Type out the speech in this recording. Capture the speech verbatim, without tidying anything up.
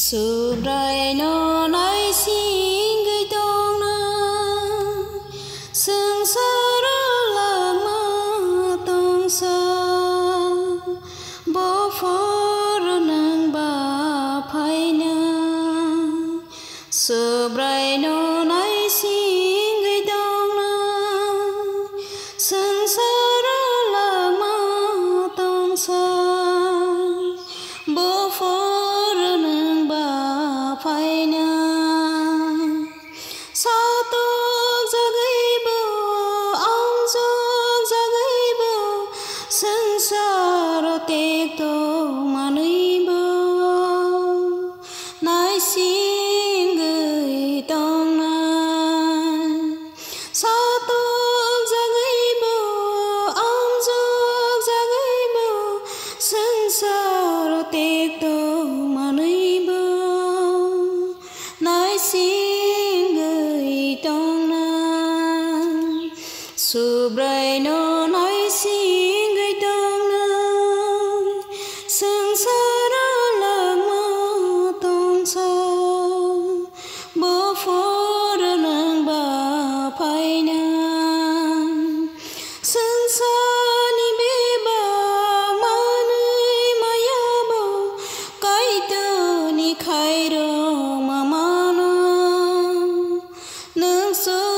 Subrai no nai sing gay tong na sương sara la ma tong sa bo for nang ba phai na Subrai no nai sing gay tong na sương sara la ma tong sa bo for phai na sa to za gai bo ang zo za gai bo sansar te to manui bo nai sing gai tong na sa to za gai bo ang zo za gai bo sansar te to manui bo nai sing gay tong na Subrai no nai sing gay tong na sương sara la ma tong sa bo for nang ba phai na sương sa ni be ba ma nui ma ya bo kai to ni khai ro ma ma no nương so